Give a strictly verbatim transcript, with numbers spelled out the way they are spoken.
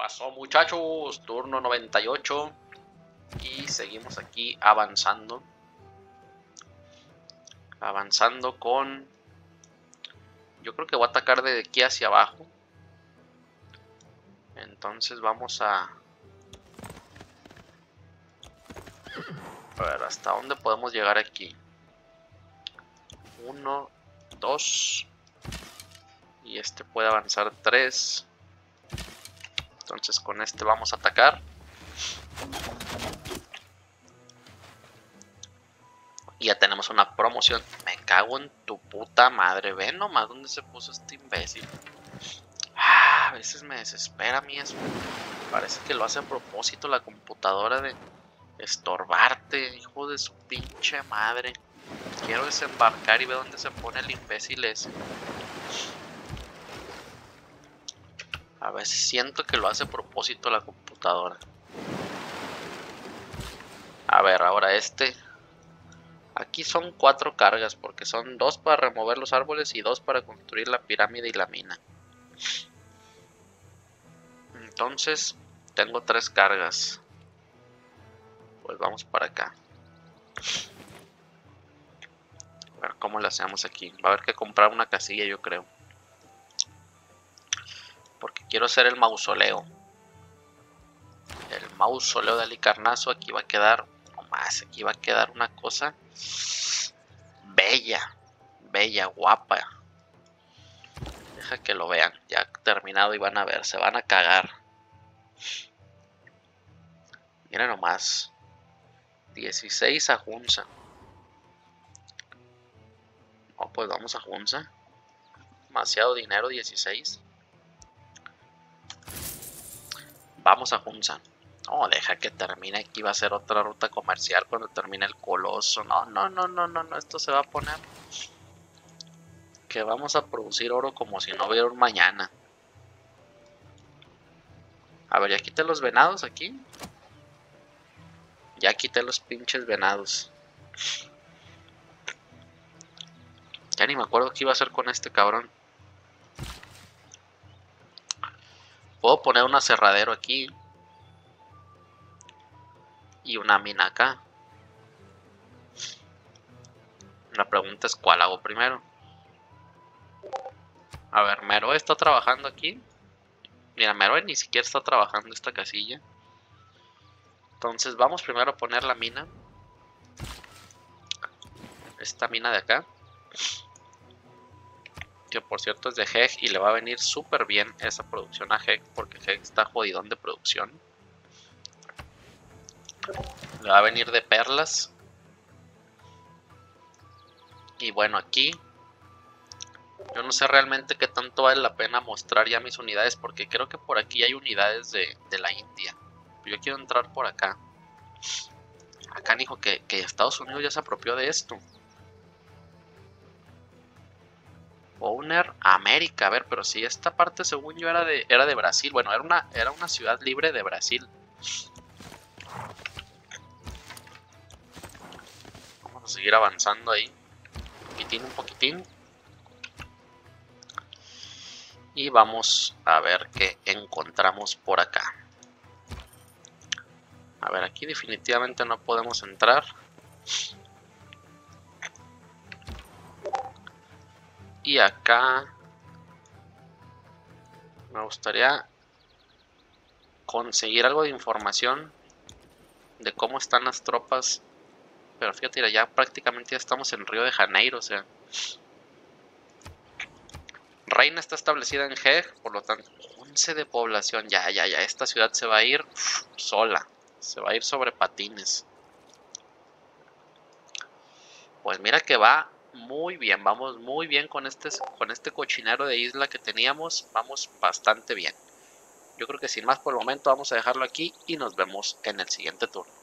pasó, muchachos? Turno noventa y ocho. Y seguimos aquí avanzando. Avanzando con... Yo creo que voy a atacar de aquí hacia abajo. Entonces vamos a... A ver, ¿hasta dónde podemos llegar aquí? Uno, dos. Y este puede avanzar tres. Entonces con este vamos a atacar. Y ya tenemos una promoción. Me cago en tu puta madre. Ve nomás dónde se puso este imbécil. Ah, a veces me desespera a mí eso. Parece que lo hace a propósito la computadora de estorbarte, hijo de su pinche madre. Quiero desembarcar y ver dónde se pone el imbécil ese. A veces siento que lo hace a propósito la computadora. A ver, ahora este. Aquí son cuatro cargas porque son dos para remover los árboles y dos para construir la pirámide y la mina. Entonces tengo tres cargas. Pues vamos para acá. A ver cómo le hacemos aquí. Va a haber que comprar una casilla, yo creo. Porque quiero hacer el mausoleo. El mausoleo de Halicarnaso. Aquí va a quedar... No más, aquí va a quedar una cosa... Bella. Bella, guapa. Deja que lo vean. Ya terminado y van a ver. Se van a cagar. Miren nomás. dieciséis a Hunza. No, pues vamos a Hunza. Demasiado dinero, dieciséis. Vamos a Hunza. No, deja que termine. Aquí va a ser otra ruta comercial cuando termine el coloso. No, no, no, no, no, no. Esto se va a poner... Que vamos a producir oro como si no hubiera un mañana. A ver, ya quité los venados aquí. Ya quité los pinches venados. Ya ni me acuerdo qué iba a hacer con este cabrón. Puedo poner un aserradero aquí. Y una mina acá. La pregunta es cuál hago primero. A ver, Meroe está trabajando aquí. Mira, Meroe ni siquiera está trabajando esta casilla. Entonces vamos primero a poner la mina. Esta mina de acá. Que por cierto es de Heg y le va a venir súper bien esa producción a Heg. Porque Heg está jodidón de producción. Le va a venir de perlas. Y bueno, aquí yo no sé realmente qué tanto vale la pena mostrar ya mis unidades, porque creo que por aquí hay unidades de, de la India. Yo quiero entrar por acá. Acá dijo que, que Estados Unidos ya se apropió de esto. Owner América, a ver, pero si esta parte según yo era de, era de Brasil. Bueno, era una, era una ciudad libre de Brasil. Vamos a seguir avanzando ahí. Un poquitín, un poquitín. Y vamos a ver qué encontramos por acá. A ver, aquí definitivamente no podemos entrar. Y acá me gustaría conseguir algo de información de cómo están las tropas. Pero fíjate, ya prácticamente ya estamos en Río de Janeiro, o sea... Reina está establecida en Heg, por lo tanto, once de población. Ya, ya, ya, esta ciudad se va a ir uf, sola. Se va a ir sobre patines. Pues mira que va muy bien, vamos muy bien con este, con este cochinero de isla que teníamos. Vamos bastante bien. Yo creo que sin más por el momento vamos a dejarlo aquí y nos vemos en el siguiente turno.